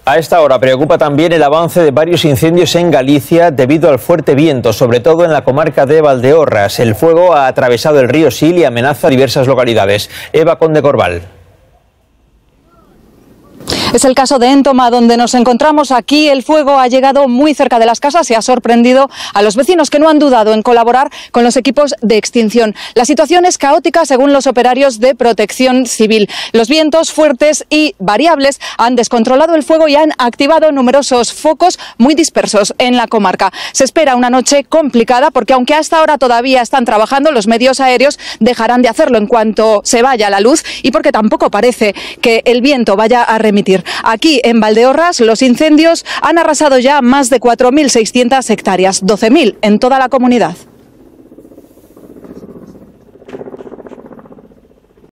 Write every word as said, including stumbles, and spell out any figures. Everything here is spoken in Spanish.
A esta hora preocupa también el avance de varios incendios en Galicia debido al fuerte viento, sobre todo en la comarca de Valdeorras. El fuego ha atravesado el río Sil y amenaza diversas localidades. Eva Conde Corval. Es el caso de Éntoma, donde nos encontramos aquí. El fuego ha llegado muy cerca de las casas y ha sorprendido a los vecinos, que no han dudado en colaborar con los equipos de extinción. La situación es caótica según los operarios de Protección Civil. Los vientos fuertes y variables han descontrolado el fuego y han activado numerosos focos muy dispersos en la comarca. Se espera una noche complicada porque, aunque a esta hora todavía están trabajando, los medios aéreos dejarán de hacerlo en cuanto se vaya la luz, y porque tampoco parece que el viento vaya a remitir. Aquí en Valdeorras los incendios han arrasado ya más de cuatro mil seiscientas hectáreas, doce mil en toda la comunidad.